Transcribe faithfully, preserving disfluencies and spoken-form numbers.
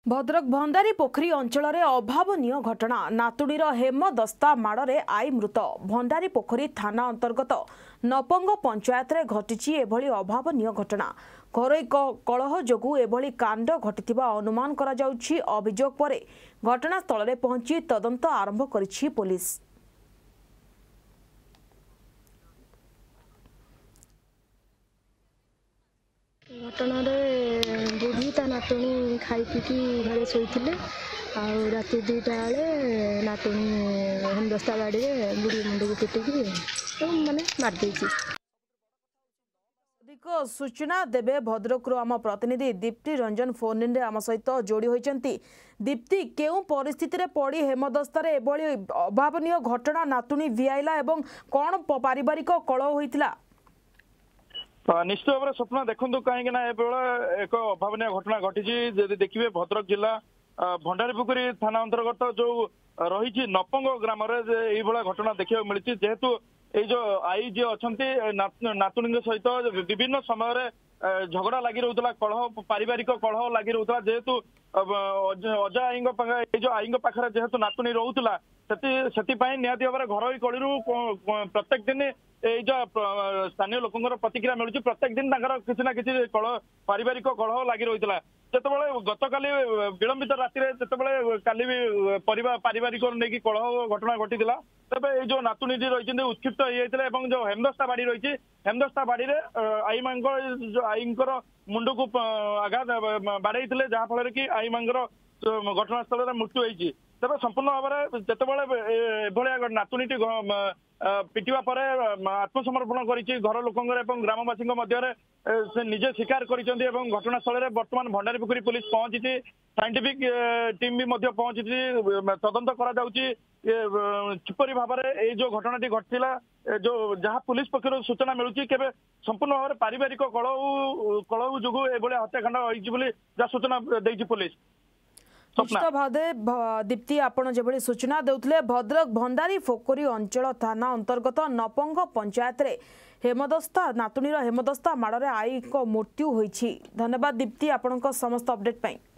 भद्रक भंडारी पोखरी अंचल में अभावनीय घटना नातुणीर हेमदस्ता माड़े आई मृत भंडारी पोखरी थाना अंतर्गत नपंग पंचायत रे घटी एभली अभावनीय घटना घरोई कलह जोगु एभली कांड घटी अनुमान करा जाउछि। अभियोग परे घटनास्थल में पहुंची तदंत आरंभ करिछि पुलिस। घटना बुढ़ी ता नातुणी खाई पीकी घरे शोते राति दुईटा बेले नातुणी हेमदस्ता बाड़ी बुढ़ी मुंड को पिटिकी माने मारदे। अधिक सूचना देवे भद्रक आम प्रतिनिधि दीप्ति रंजन फोन इन आम सहित जोड़ी होती। दीप्ति केउ परिस्थिति रे पड़ी हेमदस्तार एभली अभावनीय घटना नातुणी भिआईला एवं कौन पारिवारिक कलह होइतिला? निश्चित भाव में स्वप्न देखु कहीं एक अभावनीय घटना घटी देखिए भद्रक जिला भंडारी पोखरी थाना अंतर्गत जो रही नपंग ग्राम घटना देखा मिली जेहेतु ये जो आई जी अच्छा नातुणी सहित विभिन्न समय झगड़ा लगी रोला कलह पारिवारिक कलह लगी रोला जेहेतु अजा आई जो आई पाखे जेहेतु नातुणी रोला से निहाती भाव में घर कलू प्रत्येक दिन ये जो स्थानीय लोकंर प्रतिक्रिया मिलूँ प्रत्येक दिन किसी ना किसी कलह पारिवारिक कलह लगी रही जिते गत काली विलंबित राति काली भी पारिवारिक नहीं कलह घटना घटी तेज ये जो नातुणी रही उत्क्षिप्त होते जो हेमदस्ता बाड़ी रही हेमदस्ता बाड़ी आई मां जो आई मुंड को आघात बाड़े जहाँफल कि आई मां घटनास्थल में मृत्यु होती तेज संपूर्ण भाव में जिते नातुणी पिटिवा पर आत्मसमर्पण करी घर लोकंर ग्रामवासी मध्य से निजे स्वीकार कर घटनास्थल में बर्तमान भंडारी पोखरी पुलिस पहुंची साइंटिफिक टीम भी पहुंची तदंत किपरि भाव में जो घटनाटी घटला जो जहाँ पुलिस पक्ष सूचना मिलूँ केवे संपूर्ण भाव में पारिवारिक कलह कलह जो हत्याकांड होती सूचना देती पुलिस। निश्चित भाव दीप्ति आपण जो सूचना देउथले भद्रक भंडारी पोखरी अंचल थाना अंतर्गत नपंग पंचायत रे हेमदस्ता नातुणीर हेमदस्ता माड़े आई को मृत्यु होईछि। धन्यवाद दीप्ति आपणक समस्त अपडेट पाई।